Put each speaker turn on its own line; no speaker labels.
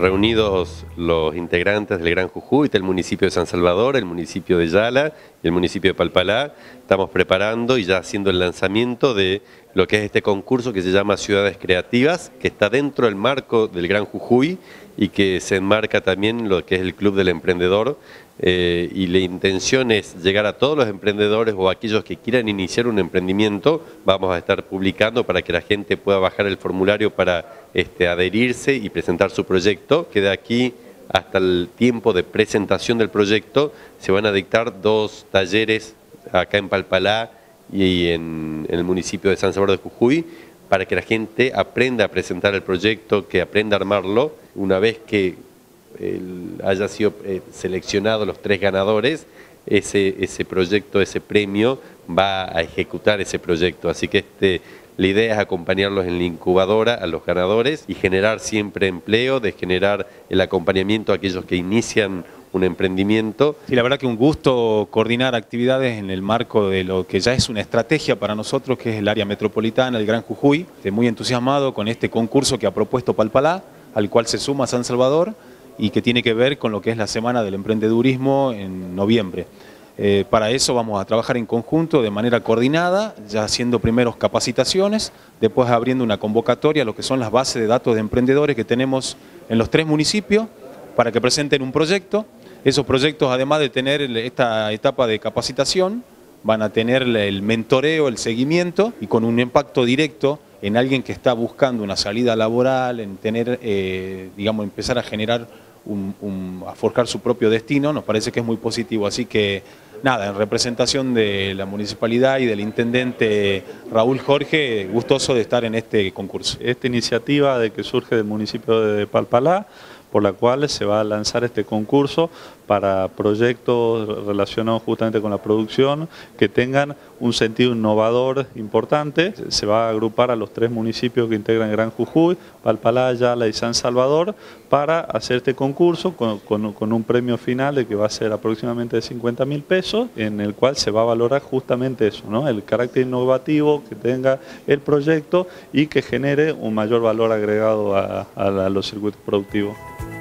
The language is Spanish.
reunidos los integrantes del Gran Jujuy, del municipio de San Salvador, el municipio de Yala y el municipio de Palpalá. Estamos preparando y ya haciendo el lanzamiento de lo que es este concurso que se llama Ciudades Creativas, que está dentro del marco del Gran Jujuy y que se enmarca también en lo que es el Club del Emprendedor. Y la intención es llegar a todos los emprendedores o aquellos que quieran iniciar un emprendimiento. Vamos a estar publicando para que la gente pueda bajar el formulario para adherirse y presentar su proyecto, que de aquí hasta el tiempo de presentación del proyecto se van a dictar 2 talleres acá en Palpalá y en el municipio de San Salvador de Jujuy, para que la gente aprenda a presentar el proyecto, que aprenda a armarlo. Una vez que haya sido seleccionado los 3 ganadores, ese proyecto, ese premio, va a ejecutar ese proyecto. Así que la idea es acompañarlos en la incubadora a los ganadores y generar siempre empleo, de generar el acompañamiento a aquellos que inician un emprendimiento.
Sí, la verdad que un gusto coordinar actividades en el marco de lo que ya es una estrategia para nosotros, que es el área metropolitana, el Gran Jujuy. Estoy muy entusiasmado con este concurso que ha propuesto Palpalá, al cual se suma San Salvador, y que tiene que ver con lo que es la Semana del Emprendedurismo en noviembre. Para eso vamos a trabajar en conjunto, de manera coordinada, ya haciendo primeros capacitaciones, después abriendo una convocatoria a lo que son las bases de datos de emprendedores que tenemos en los 3 municipios, para que presenten un proyecto. Esos proyectos, además de tener esta etapa de capacitación, van a tener el mentoreo, el seguimiento, y con un impacto directo en alguien que está buscando una salida laboral, en tener, digamos, empezar a generar a forjar su propio destino. Nos parece que es muy positivo. Así que nada, en representación de la municipalidad y del intendente Raúl Jorge, gustoso de estar en este concurso.
Esta iniciativa que surge del municipio de Palpalá, por la cual se va a lanzar este concurso para proyectos relacionados justamente con la producción que tengan un sentido innovador importante. Se va a agrupar a los 3 municipios que integran Gran Jujuy, Palpalá, Yala y San Salvador, para hacer este concurso con un premio final de que va a ser aproximadamente de 50.000 pesos, en el cual se va a valorar justamente eso, ¿no? El carácter innovativo que tenga el proyecto y que genere un mayor valor agregado a los circuitos productivos.